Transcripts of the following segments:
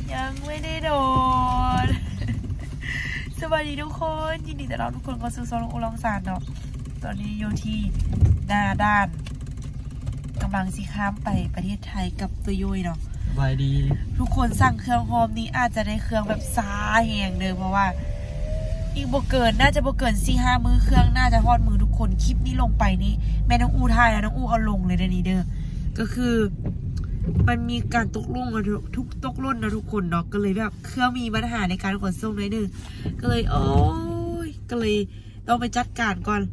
ยังไม่ได้โดนสวัสดีทุกคนยินดีต้อนรับทุกคนเข้าสู่ซองอุลองซานเนาะตอนนี้อยู่ที่หน้าด้านกำลังสิข้ามไปประเทศไทยกับตัวยุ้ยเนาะสบายดีทุกคนสั่งเครื่องหอมนี้อาจจะได้เครื่องแบบซาแหงเดิมเพราะว่าอีกบ่เกินน่าจะบ่เกิน 4-5 มื้อเครื่องน่าจะทอดมือทุกคนคลิปนี้ลงไปนี่แม่น้องอูถ่ายแล้วน้องอูเอาลงเลยเดี๋ยวนี้เด้อก็คือมันมีการตกลงกันทุกตกล่นนะทุกคนเนาะก็เลยแบบเครื่องมีปัญหาในการขนส่งเลยนึงก็เลยโอ้ยก็เลยต้องไปจัดการก่อน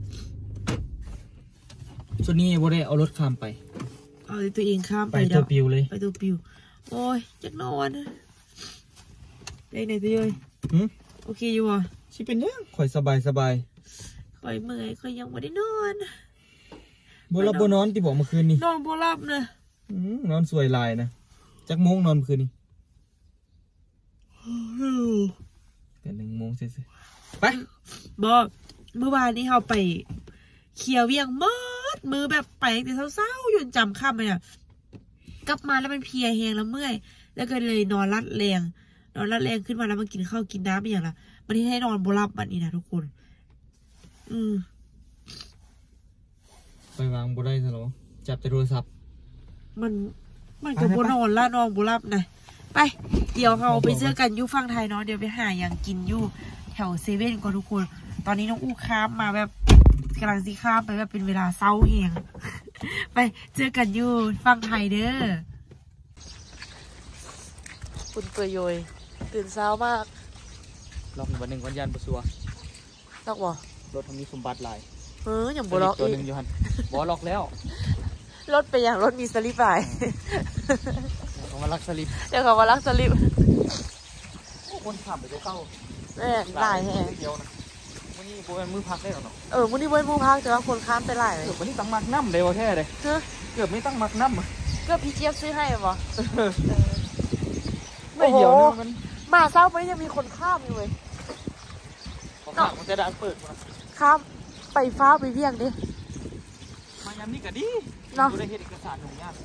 ส่วนนี้บ่ได้เอารถข้ามไปเอาตัวเองข้ามไปตัวปิวเลยไปตัวปิวโอ้ยจักนอนได้ไหนตัวเลยโอเคอยู่อ่ะชิเป็นยังข่อยสบายข่อยเมื่อยข่อยยังไม่ได้นอนบ่หลับบ่นอนที่บอกเมื่อคืนนี้นอนบ่หลับนะนอนสวยลายนะจักโมงนอนเมื่อคืนนี้แต่1 โมงเสร็จไปบอกเมื่อวานนี้เราไปเคี่ยวเวียงมือแบบไปแต่เศร้าๆหยุดจำค่ำเลยอ่ะกลับมาแล้วมันเพียแหงแล้วเมื่อยแล้วก็เลยนอนรัดแรงขึ้นมาแล้วมากินข้าวกินน้ำอย่างละมันที่ให้นอนบ่หลับแบบนี้นะทุกคนไปวางบ่ได้ซะแล้วจับแต่โทรศัพท์มันก็บ่นอนละนอนบ่หลับนะไปเดี๋ยวเราไปเจอกันอยู่ฝั่งไทยเนาะเดี๋ยวไปหาอย่างกินอยู่แถวเซเว่นก่อนทุกคนตอนนี้น้องอู้ข้ามมาแบบกำลังซีข้ามไปแบบเป็นเวลาเศร้าเองไปเจอกันอยู่ฝั่งไทยเด้อคุณตัวโยยตื่นเช้ามากล็อกวันหนึ่งวันยันประสัวล็อกบ่รถทำนี้สมบัติหลายอย่างบ่ล็อกอีกตัวนึงอยู่หันบ่ล็อกแล้วรถไปอย่างรถมีสลิปไปเขามาลักสลิปเดี๋ยวเขามาลักสลิปคนขับไปเข้าแม่หลายแห่เดียวนะวันนี้โบเป็นมือพักได้หรอเนาะวันนี้เว้นมือพักแต่ว่าคนข้ามไปหลายเลยวันนี้ตั้งมักน้ำเลยวะแค่เลยเกือบไม่ตั้งมักน้ำเกือบพี่เจี๊ยบซื้อให้ป่ะไม่เดียวมันมาเศร้าไปยังมีคนข้ามอยู่เลยเนาะมันจะดันเปิดข้ามไปฟ้าไปเวียงดิมายามนี่ก็ดีเนาะได้เห็นเอกสารของญาติ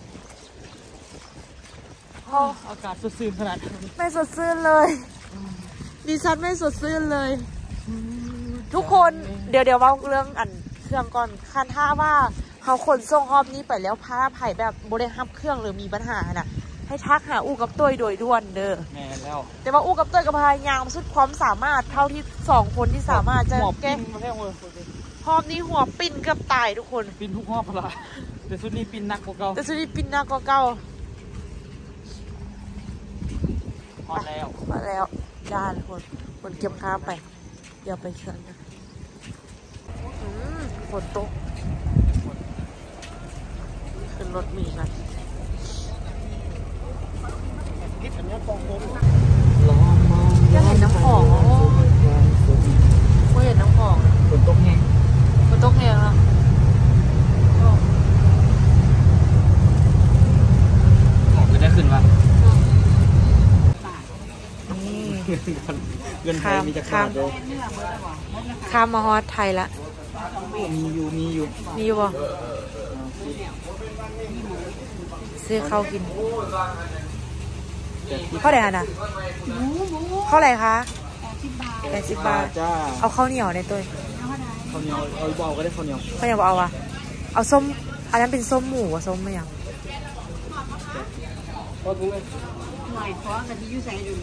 อากาศสดชื่นขนาดไม่สดชื่นเลยดิฉันไม่สดชื่นเลยทุกคนเดี๋ยวเล่าเรื่องอันเครื่องก่อนคันท่าว่าเขาขนส่งรอบนี้ไปแล้วพาไผ่แบบโบได้ฮับเครื่องหรือมีปัญหาน่ะให้ทักหาอู้กับตัวโดยด่วนเด้อแม่แล้วแต่ว่าอู้กับตัวกับพายางสุดความสามารถเท่าที่2 คนที่สามารถจะแก้รอบนี้หัวปิ้นเกือบตายทุกคนปิ้นทุกรอบละแต่ชุดนี้ปิ้นหนักกว่าเก่ามาแล้วด้านคนเก็บข้ามไปเดี๋ยวไปเชิญกันฝนตกขึ้นรถมีกันจะเห็นน้ำของเห็นน้ำของฝนตกแห้งแล้วของจะได้ขึ้นวะเงินไทยมีจะขาดเลยข้ามมาฮอตไทยละมีอยู่บ่ซื้อข้าวกินเท่าไหร่น่ะเท่าไหร่คะ80 บาทเอาข้าวเหนียวในตัวข้าวเหนียวเอาเบาก็ได้ข้าวเหนียวเอาอ่ะเอาส้มอันนั้นเป็นส้มหมูส้มไม่ยังหน่อยท้องกันที่ยุ่ใส่ดู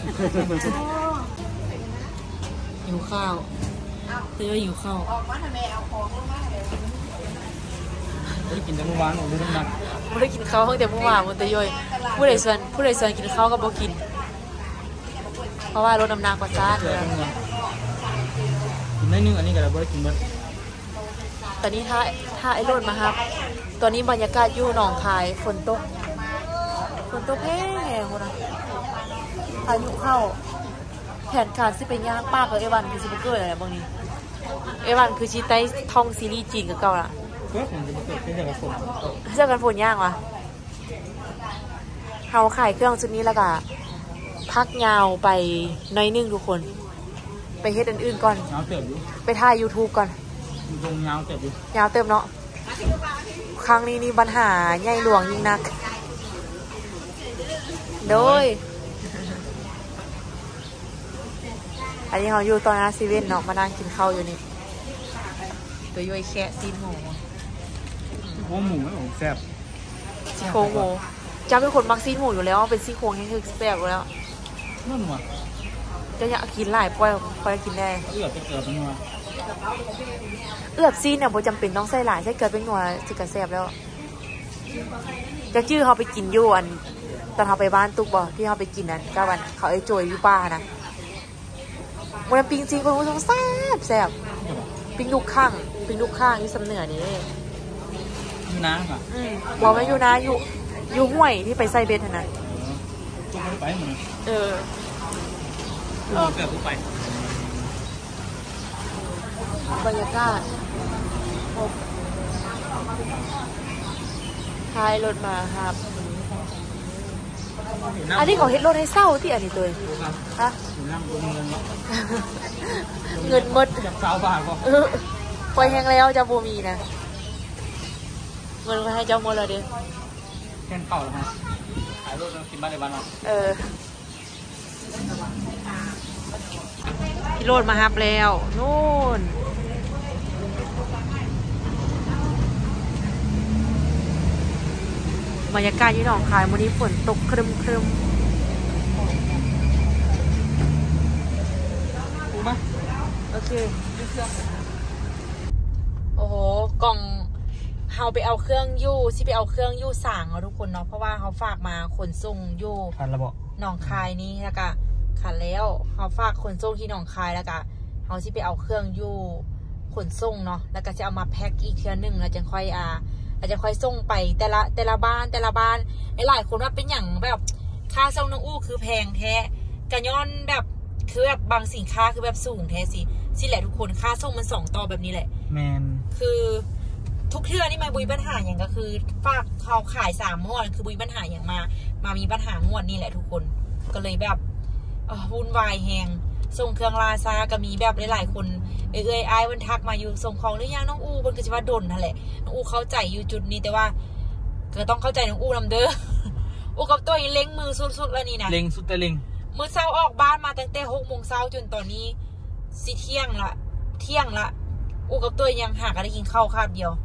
หิวข้าวเต้ยหิวข้าวออกมาทำไมเอาของลงมาเลยได้กินแต่เมื่อวานผมได้น้ำหนักไม่ได้กินข้าวตั้งแต่เมื่อวานมันจะย่อยผู้ใดส่วนกินข้าวก็บ่กินเพราะว่าลดน้ำหนักกว่าจ้าเลยกินได้นึงอันนี้ก็ได้บ่ได้กินหมดตอนนี้ถ้าไอ้รถมาครับตอนนี้บรรยากาศอยู่หนองคายฝนตกแห้งๆนะพายุเข้าแผนการสิเป็นย่างป้ากับเอวันคือซิเกอร์อะไรบางนี้เอวันคือชีไต้ท่องซีรีส์จีนกับเก่าล่ะเจอกันฝนย่างวะเขาขายเครื่องชุดนี้แล้วก็พักยาวไปน้อยนึงทุกคนไปเฮ็ดอื่นๆก่อนไปถ่าย YouTube ก่อนยาวเติมเนาะครั้งนี้นี่ปัญหาใหญ่หลวงยิ่งนักโดยอันนี้เขาอยู่ตอนนั้นซีเว่นเนาะมานั่งกินข้าวอยู่นี่ตัวย่อยแค่ซีนหมูโอ้หมูไม่แซ่บซี่โครงหมูจะเป็นคนมักซีนหมูอยู่แล้วเป็นซี่โครงที่คือแซ่บอยู่แล้วนั่นว่ะจะอยากกินหลายปล่อยกินได้เอือบไปเกิดเป็นนัวเอือบซีนเนี่ยบ่จำเป็นต้องใส่หลายใส่เกลือเป็นหนัวจะกระแซ่บแล้วจะชื่อเขาไปกินอยู่อันตอนเขาไปบ้านตุ๊กบ่ที่เขาไปกินนั่นก็วันเขาไอ้โจยอยู่ป้านะวันปิงซีคนผู้ชมแซ่บปิงลูกข้างอยู่สำเหนือนี่น้ำอ่ะบอกว่าอยู่นะอยู่ห้วยที่ไปใส่เบ็ดนะตัวไปเหมือนเออเกือบไปบรรยากาศท้ายรถมาครับอันนี้เขาเฮ็ดรถให้เศร้าที่อันนี้เลยฮะนั่งลงเงินเงินหมดจาก9 บาทก็ปล่อยแห้งแล้วจะบ่มีนะเงินก็ให้เจ้าหมดเลยดิแค่เป่าแล้วมั้ยขายรถกินบ้านในบ้านเราพี่โรดมาฮับแล้วนู่นบรรยากาศที่หนองคายวันนี้ฝนตกครึมถูกไหมโอเคโอ้โหกล่องเฮาไปเอาเครื่องยู่ที่ไปเอาเครื่องยู่สั่งเอาทุกคนเนาะเพราะว่าเขาฝากมาขนส่งยู่ขันระเบาะหนองคายนี้แล้วก็ขันแล้วเขาฝากขนส่งที่หนองคายแล้วก็เขาที่ไปเอาเครื่องยู่ขนส่งเนาะแล้วก็จะเอามาแพ็คอีกเทื่อนึงแล้วจะค่อยอาจจะค่อยส่งไปแต่ละบ้านหลายคนว่าเป็นอย่างแบบค่าส่งน้องอู้คือแพงแท้กระย้อนแบบคือแบบบางสินค้าคือแบบสูงแท้สิแหละทุกคนค่าส่งมัน2 ต่อแบบนี้แหละแมนคือทุกเทื่อนี่มาบุยปัญหาอย่างก็คือฝากเขาขาย3 งวดคือบุยปัญหาอย่างมามีปัญหางวดนี่แหละทุกคนก็เลยแบบวุ่นวายแหงส่งเครื่องลาซาก็มีแบบหลายๆคนไอ้วันทักมาอยู่ส่งของหรือยังน้องอู้มันก็จะว่าดนนั่นแหละน้องอู้เข้าใจอยู่จุดนี้แต่ว่าก็ต้องเข้าใจน้องอู้นำเด้ออู้กับตัวเล็งมือสุดๆแล้วนี่นะเล็งสุดแต่เล็งมือเช้าออกบ้านมาตั้งแต่6 โมงเช้าจนตอนนี้สิเที่ยงละอู้กับตัวยังหากันได้กินข้าวคาบเดียว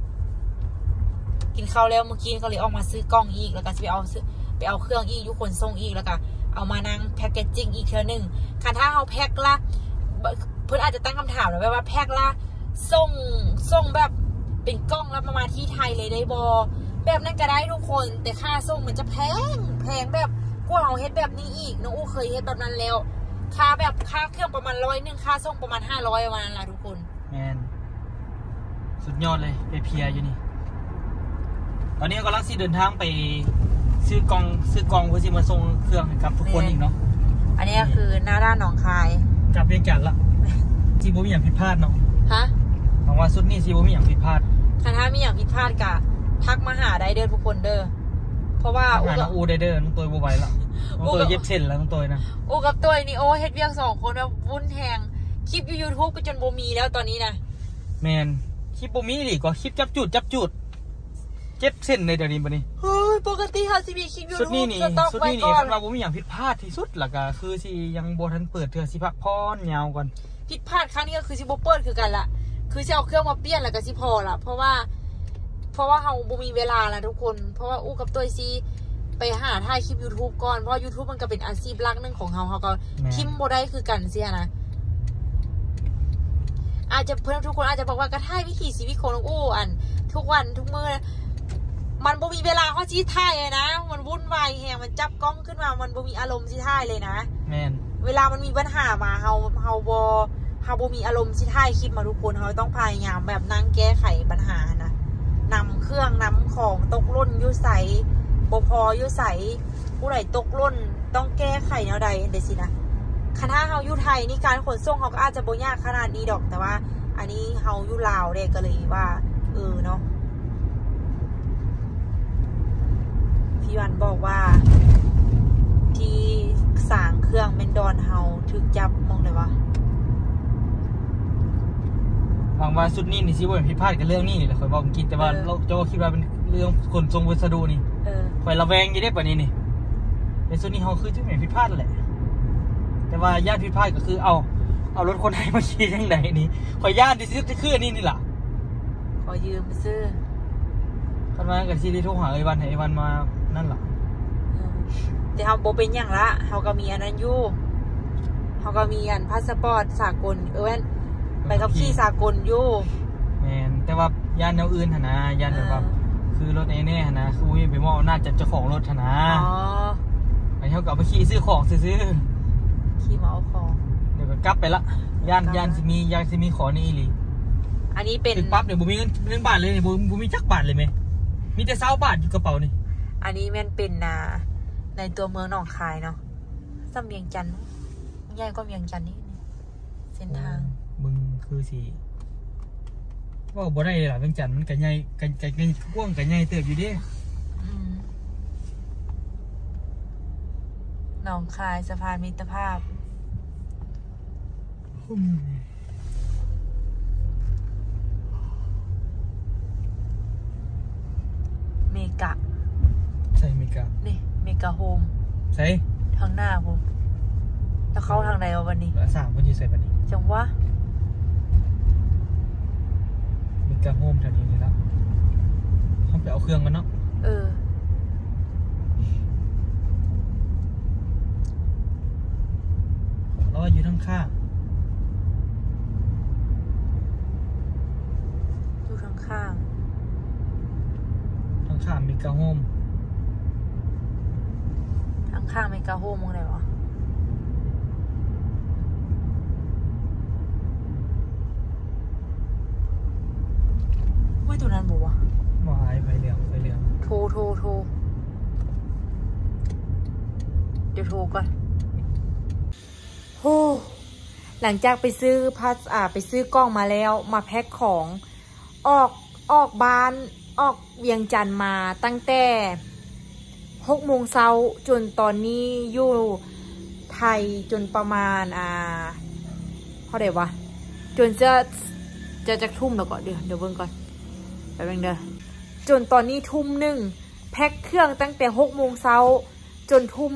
กินข้าวแล้วเมื่อกี้ก็เลยออกมาซื้อกล้องอีกแล้วก็ไปเอาเครื่องอีกยุคนส่งอีกแล้วก็เอามานั่งแพ็กเกจจิ้งอีกเทื่อนึงคันถ้าเอาแพ็คละเพื่อนอาจจะตั้งคำถามนะว่าแพ็คละส่งแบบเป็นกล้องแล้วมาที่ไทยเลยได้บอแบบนั้นก็ได้ทุกคนแต่ค่าส่งมันจะแพงแบบกว่าเอาเฮ็ดแบบนี้อีกน้องอู้เคยเฮ็ดแบบนั้นแล้วค่าเครื่องประมาณ100ค่าส่งประมาณ500ประมาณนั้นแหละทุกคนแมนสุดยอดเลยไปเพียอยู่นี่ตอนนี้กำลังเดินทางไปซื้อกองเพื่อที่มาส่งเครื่องกับทุกคนอีกเนาะอันนี้คือหน้าด้านหนองคายกลับเรียนกันละซีโบมีอย่างผิดพลาดเนาะฮะหวังว่าสุดนี้ซีโบมีอย่างผิดพลาดถ้ามีอย่างผิดพลาดกะทักมาหาได้เด้อทุกคนเด้อเพราะว่าอูได้เด้อน้องตัวโบไว้ละน้องตัวเย็บเส้นแล้วน้องตัวนะอูกับตัวนี่โอ้เฮ็ดเวียง2 คนแบบวุ่นแหงคลิปยูทูบก็จนโบมีแล้วตอนนี้นะแมนคลิปโบมีดิก็คลิปจับจุดเจ็บเส้นในเดี๋ยวนี้บัดนี้เฮ้ยปกติเขาสิมีคลิปยูทูบสุดนี้นี่คันว่าผมมีอย่างผิดพลาดที่สุดล่ะก็คือสิยังบ่ทันเปิดเทื่อสิพักพรยาวก่อนผิดพลาดครั้งนี้ก็คือสิบ่เปิดคือกันละคือสิเอาเครื่องมาเปลี่ยนแล้วก็สิพอละเพราะว่าเฮาบ่มีเวลาละทุกคนเพราะว่าอู้กับตัวสิไปหาถ่ายคลิป YouTube ก่อนเพราะ YouTube มันก็เป็นอาชีพหลักนึงของเฮาก็ทิมบ่ได้คือกันเสียนะอาจจะเพื่อนทุกคนอาจจะบอกว่าก็ถ่ายวิถีชีวิตของน้องอู้อันทุกวันทุกมื้อมันบ่มีเวลาเขาชี้ถ่ายเลยนะมันวุ่นวายแฮงมันจับกล้องขึ้นมามันบ่มีอารมณ์ชี้ถ่ายเลยนะแม่นเวลามันมีปัญหามาเฮาบ่มีอารมณ์ชี้ถ่ายคลิปมาทุกคนเฮาต้องพยายามแบบนั่งแก้ไขปัญหานะนำเครื่องนำของตกหล่นอยู่ใสบ่พออยู่ใสผู้ใดตกหล่นต้องแก้ไขแนวใดเด้สินะคันถ้าเฮาอยู่ไทยนี่การขนส่งเฮาก็อาจจะบ่ยากขนาดนี้ดอกแต่ว่าอันนี้เฮาอยู่ลาวเด้ก็เลยว่าเนาะพี่วันบอกว่าที่สั่งเครื่องเมนดอนเฮาถึกจับมองเลยวะหวังว่าสุดนี้นี่สิบ่ผิดพลาดกับเรื่องนี้แหละข่อยบอกกินแต่ว่าเราจะคิดว่าเป็นเรื่องขนส่งวัสดุนี่ข่อยระแวงอยู่ได้ป่ะนี่ในสุดนี้เฮาคือที่ผิดพลาดแหละแต่ว่าญาติผิดพลาดก็คือเอาเอารถคนไทยมาขี่ยังไงนี่ขอย่านที่ซื้อที่ขึ้นนี่ล่ะขอยืมไปซื้อคันมากับซีรีส์ทุกหาไอ้วันไอ้วันมานั่นล่ะแต่เขาโบเป็นอย่างละเขาก็มีอันนั้นอยู่เขาก็มีอันพาสปอร์ตสากลไปกับขี่สากลอยู่แมนแต่ว่าย่านแนวอื่นหนะย่านแบบว่าคือรถแน่ๆนะคือไปมองน่าจะเจ้าของรถนะไปเท่ากับไปขี่ซื้อของซื้อขี่มาเอาของเดี๋ยวก็กลับไปละย่านสิมีขอนี่อีหลีอันนี้เป็นปั๊บเดี๋ยวบุมีเงินบาทเลยเนี่ยบุมีจักบาทเลยไหมมีแต่20 บาทอยู่กระเป๋านี่อันนี้มันเป็นในตัวเมืองหนองคายเนาะซ้ำเวียงจันทร์ใหญ่ก็เวียงจันทร์นี่เส้นทางมึงคือสิว่าบ่ได้เลยล่ะเวียงจันทร์มันกันใหญ่กันกว้างกันใหญ่เติบอยู่ดิหนองคายสะพานมิตรภาพเมกะใช่เมกะนี่เมกะโฮมใช่ทางหน้าผมแล้วเข้าทางไหนวันนี้ 3คนที่ใส่วันนี้จังวะเมกะโฮมแถวนี้เลยแล้วเขาไปเอาเครื่องกันเนาะล้ออยู่ข้างข้างอยู่ข้างข้างเมกะโฮมข้างเมกะโฮมมองไหนวะว่าตัวนั้นบอกว่ามาไฟเหลืองโทรเดี๋ยวโทรก่อนโอ้หลังจากไปซื้อกล้องมาแล้วมาแพ็คของออกบ้านออกเวียงจันทร์มาตั้งแต่6 โมงเช้าจนตอนนี้อยู่ไทยจนประมาณเท่าไหร่วะจนจะทุ่มแล้วก็เดี๋ยวเบิ่งก่อนไปเบิ่งเด้อจนตอนนี้ทุ่ม 1แพ็คเครื่องตั้งแต่6 โมงเช้าจนทุ่ม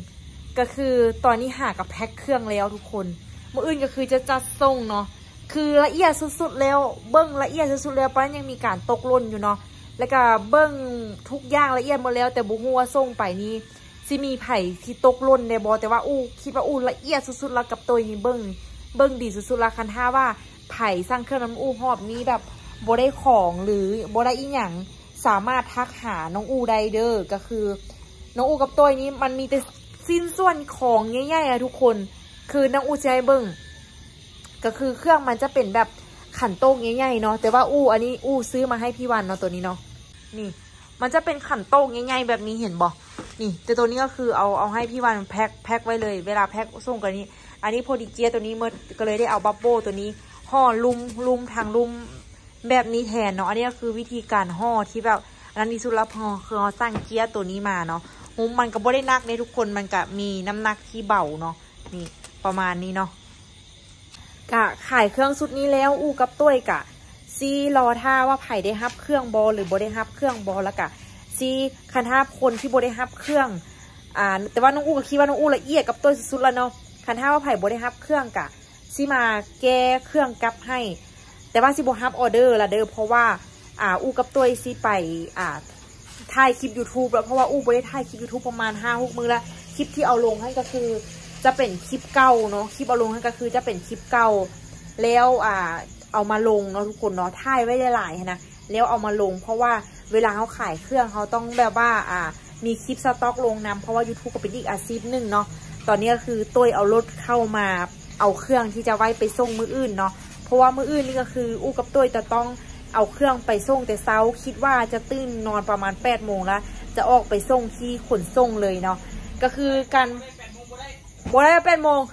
1ก็คือตอนนี้หากับแพ็คเครื่องแล้วทุกคนมื้ออื่นก็คือจะจัดส่งเนาะคือละเอียดสุดๆแล้วเบิ่งละเอียดสุดๆแล้วปานยังมีการตกหล่นอยู่เนาะแล้วก็เบิ่งทุกอย่างละเอียดหมดแล้วแต่บ่ฮู้ว่าส่งไปนี่สิมีไผที่ตกหล่นได้บ่แต่ว่าคิดว่าละเอียดสุดๆแล้วกับตัวนี้เบิ่งดีสุดๆละคันถ้าว่าไผสร้างเครื่องน้ำหอบนี้แบบบ่ได้ของหรือบ่ได้อีหยังสามารถทักหาน้องได้เด้อก็คือน้องกับตัวนี้มันมีแต่สิ้นส่วนของใหญ่ๆอะทุกคนคือน้องจะให้เบิ่งก็คือเครื่องมันจะเป็นแบบขันโต๊ะใหญ่ๆเนาะแต่ว่าอันนี้ซื้อมาให้พี่วันเนาะตัวนี้เนาะนี่มันจะเป็นขันโต๊ะใหญ่ๆแบบนี้เห็นบ่นี่แต่ตัวนี้ก็คือเอาให้พี่วันแพ็คไว้เลยเวลาแพ็คส่งกันนี้อันนี้โพดิเจียตัวนี้ก็เลยได้เอาบับเบิ้ลตัวนี้ห่อลุ่มทางลุ่มแบบนี้แทนเนาะอันนี้ก็คือวิธีการห่อที่แบบอันนั้นที่สุดแล้วพอคือเราสร้างเกียร์ตัวนี้มาเนาะมันก็บ่ได้หนักในทุกคนมันก็มีน้ำหนักที่เบาเนาะนี่ประมาณนี้เนาะกะขายเครื่องสุดนี้แล้วกับต้วยกะซีรอท่าว่าไผ่ได้ฮับเครื่องบอหรือบ่ได้ฮับเครื่องบอแล้วกะซีคันท่าคนที่บ่ได้ฮับเครื่องแต่ว่าน้องก็คิดว่าน้องละเอียดกับต้วยสุดๆแล้วเนาะคันท่าว่าไผ่บ่ได้ฮับเครื่องกะซีมาแก้เครื่องกลับให้แต่ว่าซีบ่ฮับออเดอร์ละเด้อเพราะว่ากับต้วยซีไปถ่ายคลิป YouTube แล้วเพราะว่าบ่ได้ถ่ายคลิป YouTube ประมาณ 5-6 มื้อแล้วคลิปที่เอาลงให้ก็คือจะเป็นคลิปเก่าเนาะคลิปเอาลงก็คือจะเป็นคลิปเก่าแล้วเอามาลงเนาะทุกคนเนาะถ่ายไว้หลายๆนะแล้วเอามาลงเพราะว่าเวลาเขาขายเครื่องเขาต้องแบบว่ามีคลิปสต็อกลงนำเพราะว่า YouTube ก็เป็นอีกอาชีพหนึ่งเนาะตอนนี้ก็คือตัวเอารถเข้ามาเอาเครื่องที่จะไว้ไปส่งมืออื่นเนาะเพราะว่ามืออื่นนี่ก็คือกับตัวจะต้องเอาเครื่องไปส่งแต่เช้าคิดว่าจะตื่นนอนประมาณ8 โมงแล้วจะออกไปส่งที่ขนส่งเลยเนาะก็คือการบ่ได้8 โมง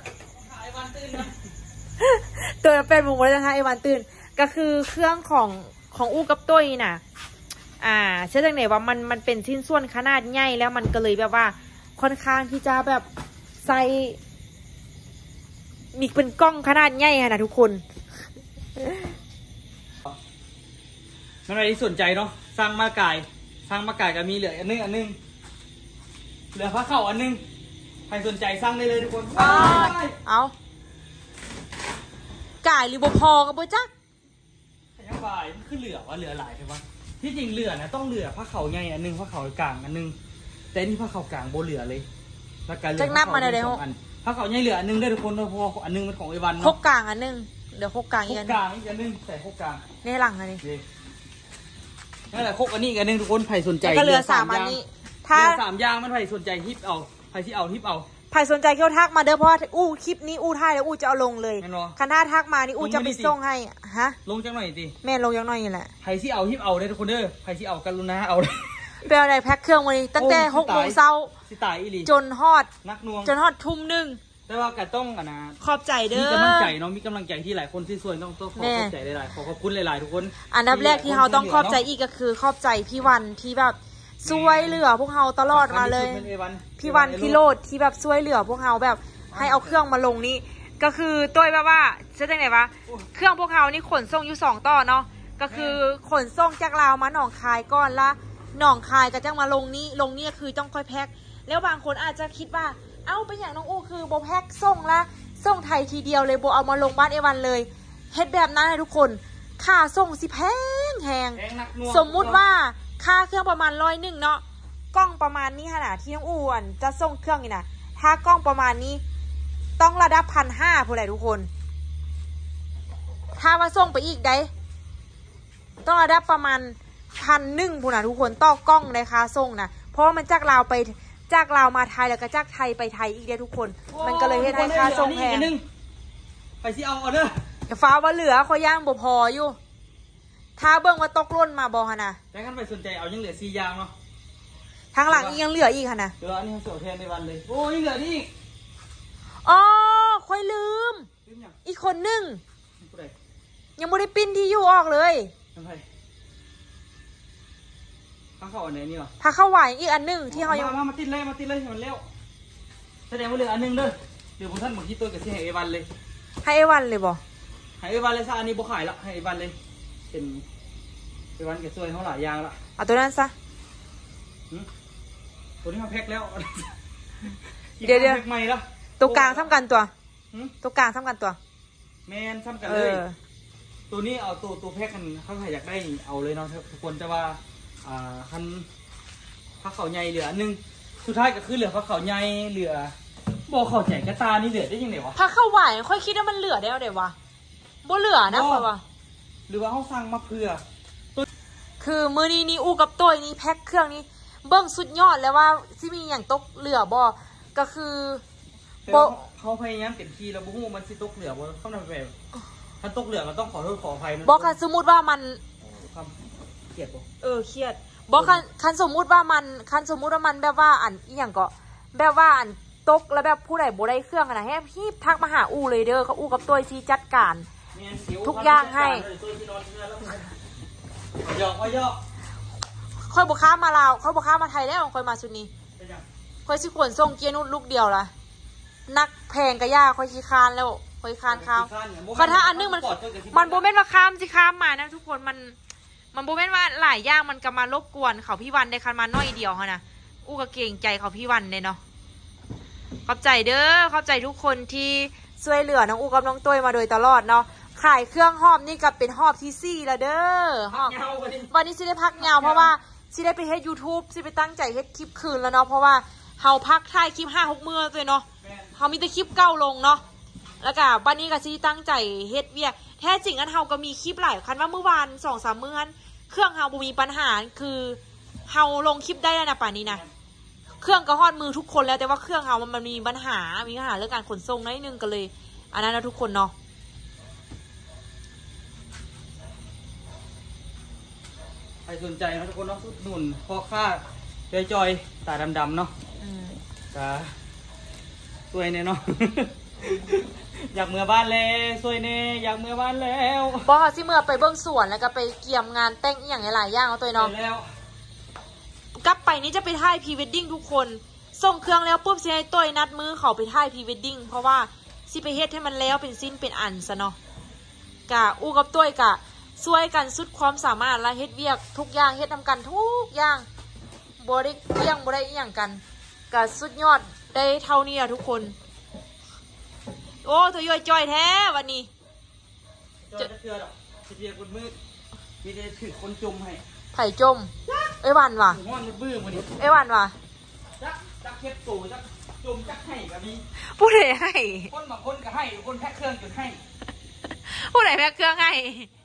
ตัว8 โมงบ่ได้นะคะไอ้วันตื่นก็คือเครื่องของกับตัวนี่น่ะเชื่อจังไหนว่ามันเป็นชิ้นส่วนขนาดใหญ่แล้วมันก็เลยแบบว่าค่อนข้างที่จะแบบใส่มีเป็นกล้องขนาดใหญ่ค่ะนะทุกคนมันอะไรที่สนใจเนาะสร้างมาไก่ก็มีเหลืออันนึงเหลือผ้าเข่าอันนึงใครสนใจสร้างได้เลยทุกคนเอากายหรือบ่พอกับบ่จักยังบ่ายมันคือเหลือว่าเหลือหลายใช่ปะที่จริงเหลือนะต้องเหลือผ้าเขาใหญ่อันนึงผ้าเขากลางอันนึงแต่นี่ผ้าเขากลางโบเหลือเลยแล้วกันเหลือผ้าเขา2 อันผ้าเขาใหญ่เหลืออันนึงได้ทุกคนเพราะอันนึงมันของไอ้วันหเนาะกกลางอันนึงเดี๋ยวหกกลางอีกอันกลางอีกอันนึงแต่หกกลางในหลังอันนี้นั่นแหละหกอันนี้อีกอันนึงทุกคนไผ่สนใจก็เหลือ3 อันนี้ถ้าเหลือ3 อย่างมันไผ่สนใจฮิปเอาไผ่ที่เอาฮิปเอาใครสนใจเที่ยวทักมาเด้อเพราะว่าอู้คลิปนี้อู้ถ่ายแล้วอู้จะเอาลงเลยแม่นบ่คันถ้าทักมานี่อู้จะไปส่งให้ฮะลงจังหน่อยดิแม่ลงยังน้อยนี่แหละไผ่ที่เอาฮิปเอาได้ทุกคนเด้อไผ่ที่เอากันลุนะเอาเลยไปเอาอะไรแพ็คเครื่องวันนี้ตั้งแต่6 โมงเช้าสิตายอีหลีจนฮอดนักหน่วงจนฮอดทุ่ม 1 แต่ว่าก็ต้องนะขอบใจเด้มีอกำลังใจเนาะมีกำลังใจที่หลายคนที่ส่วนต้องขอขอบใจหลายๆขอขอบคุณหลายๆทุกคนอันดับแรกที่เราต้องขอบใจอีกก็คือขอบใจพี่วันที่แบบช่วยเหลือพวกเราตลอดมาเลย พี่วันพี่โรดที่แบบช่วยเหลือพวกเราแบบให้เอาเครื่องมาลงนี่ก็คือตัวแบบว่าจะได้ไงวะเครื่องพวกเรานี่ขนส่งอยู่2 ต่อเนาะก็คือขนส่งจากลาวมาหนองคายก่อนละหนองคายก็จะมาลงนี่คือต้องค่อยแพ็คแล้วบางคนอาจจะคิดว่าเอ้าเป็นอย่างน้องอูคือโบแพ็คส่งละส่งไทยทีเดียวเลยโบเอามาลงบ้านเอวันเลยเฮ็ดแบบนั้นให้ทุกคนค่าส่งสิแพงแพงสมมุติว่าค่าเครื่องประมาณ101เนาะกล้องประมาณนี้ขนาดที่น้องอูอ่ะจะส่งเครื่องนี่นะถ้ากล้องประมาณนี้ต้องระดับ1,500พูดเลยทุกคนถ้ามาส่งไปอีกได้ต้องระดับประมาณ1,100พูดนะทุกคนต่อกล้องเลยค่าส่งนะเพราะว่ามันจากลาวมาไทยแล้วก็จากไทยไปไทยอีกเด้อทุกคนมันก็เลยให้ได้ค่าส่งแพงไปสิเอาเด้อฟ้าว่าเหลือคอยย่างบ่พออยู่ถ้าเบิ่งว่าตกล่นมาบ่ฮะนะแต่กันไปสนใจเอายังเหลือ4 อย่างเนาะทางหลังอีกยังเหลืออีกค่ะนะเดี๋ยวอันนี้เขาเสียแทนในวันเลยโอ้ยเหลือนี่อ๋อค่อยลืมลืมยังอีกคนนึงผู้ใดยังไม่ได้ปิ้นที่อยู่ออกเลยทำไมข้างเข้าอันไหนนี่วะพาเข้าไหวอีกอันนึงที่เขายังมาติดเลยมันเร็วแสดงว่าเหลืออันนึงเด้อเดี๋ยวผมท่านหมดที่ตัวกับที่ให้ไอวันเลยให้ไอวันเลยบ่ให้ไอวันเลยซะอันนี้บ่ขายละให้ไอวันเลยเป็นไอวันแกซวยเขาหลายอย่างละเอาตัวนั้นซะตัวนี้เขาแพ็คแล้วเดี๋ยวแพ็คใหม่ละตัวกลางซ้ำกันตัวตัวกลางซ้ำกันตัวแมนซ้ำกันเลยตัวนี้เอาตัวแพ็คกันเขาใครอยากได้เอาเลยเนาะทุกคนแต่ว่าคันผ้าเขาใหญ่เหลืออันนึงสุดท้ายก็คือเหลือผ้าเขาใหญ่เหลือบอกเขาแจกกระตานี่เหลือได้ยังไงวะพาเข้าไหวค่อยคิดว่ามันเหลือได้เอาเดี๋ยววะบ่เหลือนะค่อยว่าหรือว่าเขาสั่งมาเพื่อคือมือนี้นี่อู้กับตัวนี้แพ็คเครื่องนี้เบิ้งสุดยอดแล้วว่าที่มีอย่างตกเหลือบ่ก็คือโบเขาพยายามเต็มที่แล้วบุ้งมันสิตกเหลือบ่เข้ามาแบบถ้าตกเหลือก็ต้องขอโทษขออภัยนะบอกคันสมมุติว่ามันความเกลียดบ่เครียดบอกคันสมมุติว่ามันแบบว่าอันอีหยังก็แบบว่าอันตกแล้วแบบผู้ใดบ่ได้เครื่องอะนะให้พี่ทักมาหาอูเลยเด้อเขาอูกับตัวซีจัดการทุกอย่างให้ยอกว่าย่อค่อยบ่ค้ามาลาวเขาบ่ค้ามาไทยแล้วค่อยมาชุดนี้ค่อยสิขวนส่งเกียร์นุดลูกเดียวล่ะนักแพงกะย่าค่อยขี้คานแล้วค่อยคานข้ามคาถ้าอันนึงมันบ่แม่นว่าข้ามสิข้ามมานะทุกคนมันบ่แม่นว่าหลายอย่างมันก็มารบกวนเขาพี่วันได้คันมาน้อยเดียวเฮานะอู้ก็เก่งใจเขาพี่วันเนาะขอบใจเด้อขอบใจทุกคนที่ช่วยเหลือน้องอูกับน้องตุ้ยมาโดยตลอดเนาะขายเครื่องหอบนี่กับเป็นหอบที่4แล้วเด้อหอบวันนี้สิได้พักยาวเพราะว่าสิได้ไปเฮ็ด YouTube สิไปตั้งใจเฮ็ดคลิปคืนแล้วเนาะเพราะว่าเฮาพักถ่ายคลิป 5-6 มื้อเลยเนาะเฮามีแต่คลิปเก่าลงเนาะแล้วก็วันนี้ก็สิตั้งใจเฮ็ดเวียกแท้จริงอันเฮาก็มีคลิปหลายคันว่าเมื่อวาน 2-3 มื้อนั้นเครื่องเฮาบ่มีปัญหาคือเฮาลงคลิปได้แล้วนะป่านนี้นะเครื่องก็ฮอดมือทุกคนแล้วแต่ว่าเครื่องเฮามันมีปัญหาเรื่องการขนส่งนิดนึงก็เลยอันนั้นนะทุกคนเนาะใครสนใจนะทุกคนเนาะสุดหนุนพอค่าจอยตาดำๆเนาะจ้าสวยเนี่ยเนาะ อยากเมื่อบ้านแล้วสวยเนี่ยอยากเมื่อบ้านแล้วบอสสิเมื่อไปเบิ้งสวนแล้วก็ไปเกี่ยมงานแต่งอย่างหลายอย่างเอาตัวเนาะกลับไปนี้จะไปถ่ายพรีเวดดิ้งทุกคนส่งเครื่องแล้วปุ๊บสิให้ต้อยนัดมือเขาไปถ่ายพรีเวดดิ้งเพราะว่าสิไปเฮ็ดให้มันแล้วเป็นสิ้นเป็นอันซะเนาะกะอู้กับต้อยกะช่วยกันสุดความสามารถและเฮ็ดเวียกทุกอย่างเฮ็ดทำกันทุกอย่างบ่ได้เกี่ยงบ่ได้อีหยังกันกะสุดยอดได้เท่านี้อะทุกคนโอ้ตัวย่อยจ้อยแท้วันนี้จะเชื่อหรอกจะเรียกคนมืดมีแต่ถือคนจมให้ไผ่จมไอ้วันว่ะห้อนบื้อมาดิไอ้วันว่ะจักเก็บตูจักจมจักให้กับมีผู้ใดให้คนบางคนก็ให้คนแพ็คเครื่องจนให้ผู้ใดแพ็คเครื่องให้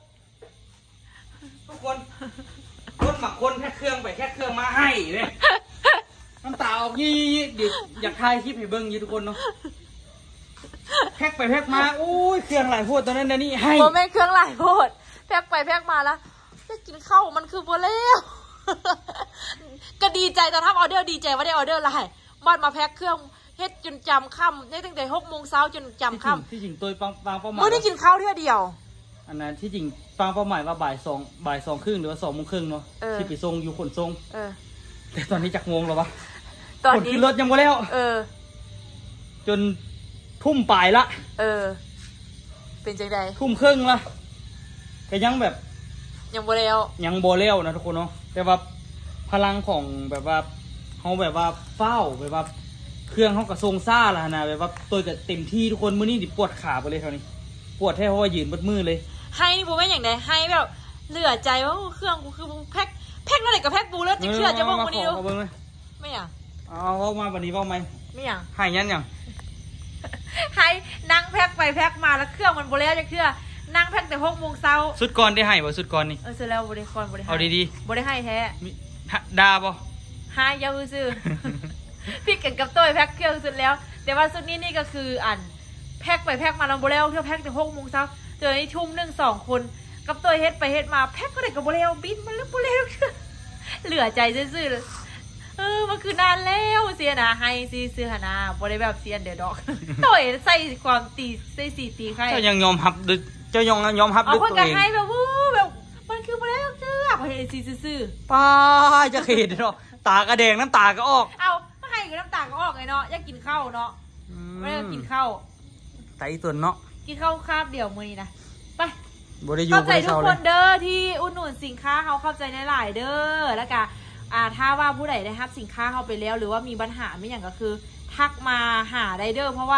ทุกคนบางคนแพ็คเครื่องไปแพ็คเครื่องมาให้เลยน้ำตาออกยี่เดี๋ยวอยากถ่ายคลิปให้เบิ้งยี่ทุกคนเนาะแพ็คไปแพ็คมาโอ้ยเครื่องหลายโพดตอนนั้นนี่ให้โมไม่เครื่องหลายโพดแพ็คไปแพ็คมาแล้วจะกินข้าวมันคือโบเล่ก็ดีใจตอนทำออเดอร์ดีใจว่าได้ออเดอร์หลายมันมาแพ็คเครื่องเฮ็ดจนจำค่ำได้ตั้งแต่6 โมงเช้าจนจำค่ำที่จริงตัวฟังเป้าหมายไม่ได้กินข้าวเท่าเดียวอันนั้นที่จริงฟังเป้าหมายว่าบ่าย2 ครึ่งหรือว่า2 โมงครึ่งเนาะที่ไปส่งอยู่ขนส่งแต่ตอนนี้จักโมงแล้ววะตอนนี้ขึ้นรถยังบ่แล้วจนทุ่มปลายละเป็นจังใดทุ่มครึ่งละแต่ยังแบบยังโบเล่นะทุกคนเนาะแต่ว่าพลังของแบบว่าเขาแบบว่าเฝ้าแบบว่าเครื่องเขากระทรงซ่าละนะแบบว่าตัวจะเต็มที่ทุกคนมื้อนี้ดิปวดขาไปเลยเท่านี้ปวดแท้เพราะว่ายืนบนมือเลยให้นี่บูไม่อย่างใดให้แบบเหลือใจว่าเครื่องกูคือแพ็คนั่นแหละกับแพ็คบูแล้วจะเชื่อจะบอกวันนี้ดูไม่อยากเอามาวันนี้บ้างไหมไม่อยากให้ยันอย่างให้นั่งแพ็คไปแพ็คมาแล้วเครื่องมันโบเล่จะเครื่องนั่งแพ็คแต่6 โมงเช้าสุดก่อนได้ให้บ่สุดก่อนนี่สุดแล้วโบเล่ก่อนโบเล่เอาดีๆโบเล่ให้แท้ดาบ่ให้ยาวซื้อพี่กันกับตัวแพ็คเครื่องสุดแล้วแต่ว่าสุดนี้นี่ก็คือแพ็คไปแพ็คมาเราโบเล่เที่ยวแพ็คแต่6 โมงเช้าเจอในทุ่ม1 2 คนกับตัวเฮ็ดไปเฮ็ดมาแพ็คก็ได้กับโบเล่บินมันแล้วโบเล่เหลือใจซื่อๆมันคือนานแล้วเสียนะให้ซื้อหนาโบเล่แบบเสียนเดือดดอกตัวใส่ความตีใส่สีตีใครเจ้ายังยอมรับด้วยเจ้ายอมรับด้วยตัวเองให้แบบมันคือโบเล่เชื่อพอเห็นซื่อป้าจะเห็นเนาะตากระแดงน้ำตาก็ออกเอาไม่ให้กับน้ำตาก็ออกไงเนาะอยากกินข้าวเนาะไม่ได้กินข้าวไต่ส่วนเนาะกินข้าวคาบเดี่ยวมือนี่นะไปเข้าใจทุกคนเด้อที่อุดหนุนสินค้าเขาเข้าใจในหลายเด้อแล้วก็ถ้าว่าผู้ใดได้รับสินค้าเขาไปแล้วหรือว่ามีปัญหาไม่อย่างก็คือทักมาหาได้เด้อเพราะว่า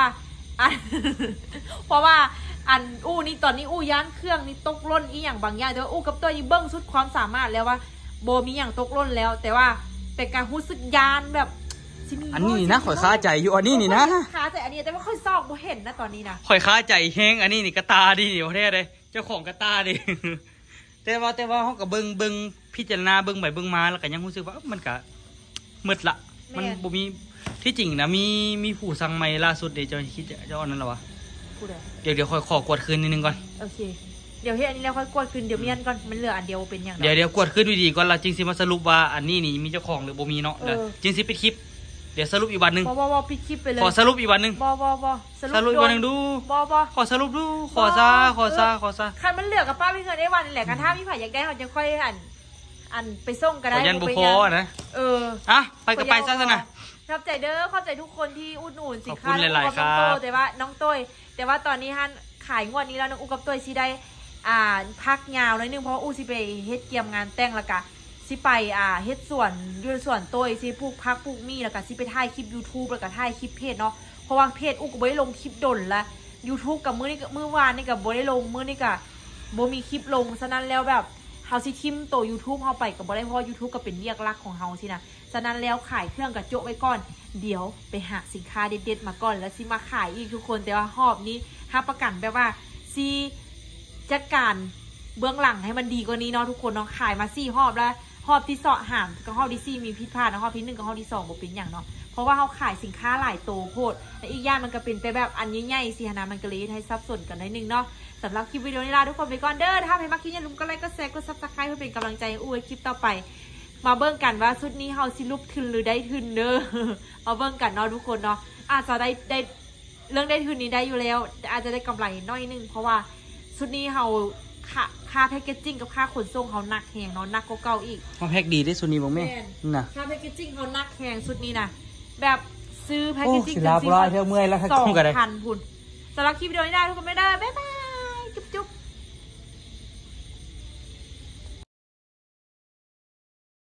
นี่ตอนนี้ย่านเครื่องนี่ตกล่นอีอย่างบางอย่างแต่ว่ากับตัวนี้เบิ้งสุดความสามารถแล้วว่าโบมีอย่างตกล่นแล้วแต่ว่าเป็นการรู้สึกยานแบบอันนี้นะข่อยค้าใจอยู่อันนี้นี่นะค้าใจอันนี้แต่ว่าค่อยซอกโบเห็นนะตอนนี้นะข่อยค้าใจแห้งอันนี้นี่กระตาดีนี่ประเทศเลยเจ้าของกระตาดิแต่ว่าเขากับเบิ้งพิจารณาเบิ้งไปเบิ้งมาแล้วก็ยังรู้สึกว่ามันก็มืดละมันบ่มีที่จริงนะมีผู้สั่งใหม่ล่าสุดเดี๋ยวจะคิดจะเอานั้นหรอวะเดี๋ยวขอกวดคืนนิดนึงก่อนโอเคเดี๋ยวอันนี้แล้วค่อยกวดคืนเดี๋ยวมีอันก่อนมันเหลืออันเดียวเป็นอย่างเดี๋ยวกวดคืนดีๆก่อนเราจริงสิมาสรุปว่าอันนี้นี่มีเจ้าของหรือบ่มีเนาะจริงสิปิดคลิปเดี๋ยวสรุปอีกวันนึงปิดคลิปไปเลยขอสรุปอีกวันนึงสรุปอีกวันนึงดูขอสรุปดูขอซาคันมันเหลือกับป้าพี่เงินได้วันนี่แหละกันถ้าพี่ไผ่อยากได้เขาจะค่อยอันไปส่งก็ได้ยันบุพอนะไปกับไปซะนะขอบใจเด้อขอบใจทุกคนที่อุดหนุนสินค้าน้องโต้แต่ว่าน้องต้ยแต่ว่าตอนนี้ฮันขายงวดนี้แล้วน้องอูกับต้ยสิได้พักยาวหน่อยนึงเพราะอูสิไปเฮ็ดเกียมงานแต่งแล้วก็สิไปเฮ็ดส่วนต้ยสิปลูกพักปลูกมีแล้วก็สิไปถ่ายคลิป YouTube แล้วก็ถ่ายคลิปเพจเนาะเพราะว่าเพจอูก็บ่ได้ลงคลิปดนละ YouTube กับมื้อวานนี่ก็บ่ได้ลงมื้อนี้ก็บ่มีคลิปลงฉะนั้นแล้วแบบเฮาสิทิมโต YouTube เฮาไปก็บ่ได้เพราะ YouTube ก็เป็นเรียกลักของเฮาสินะฉะนั้นแล้วขายเครื่องกระโจไว้ก่อนเดี๋ยวไปหาสินค้าเด็ดๆมาก่อนแล้วสิมาขายอีกทุกคนแต่ว่ารอบนี้ถ้าประกันแบบว่าสิจัดการเบื้องหลังให้มันดีกว่านี้เนาะทุกคนเนาะขายมา4รอบแล้วรอบที่2ห่างกับรอบที่4มีผิดพลาดนะรอบที่1กับรอบที่2บ่เป็นอย่างเนาะเพราะว่าเขาขายสินค้าหลายโตโพดและอีกอย่างมันก็เป็นไปแบบอันใหญ่ๆสินะมันก็เลยให้ซับซ้อนกันนิดนึงเนาะสำหรับคลิปวิดีโอนี้ลาทุกคนไปก่อนเด้อถ้าใครมาคลิปอย่าลืมกดไลค์กดแชร์กด Subscribe เพื่อเป็นกำลังใจให้คลิปต่อไปมาเบิ่งกันว่าชุดนี้เฮาสิลุกทุนหรือได้ทุนเด้อมาเบิ่งกันเนาะทุกคนเนาะอาจจะได้เรื่องได้ทุนนี้ได้อยู่แล้วอาจจะได้กำไรน้อยนึงเพราะว่าชุดนี้เฮาค่าแพคเกจจิ้งกับค่าขนส่งเขาหนักแหงเนาะหนักกว่าเก่าอีกเขาแพ็คดีได้ชุดนี้บ่แม่น่ะค่าแพคเกจจิ้งเขาหนักแหงชุดนี้นะแบบซื้อแพคเกจจิ้ง 2,000 พุ่นสำหรับคลิปวิดีโอนี้ได้ทุกคนไม่ได้บ๊ายบายจุ๊บ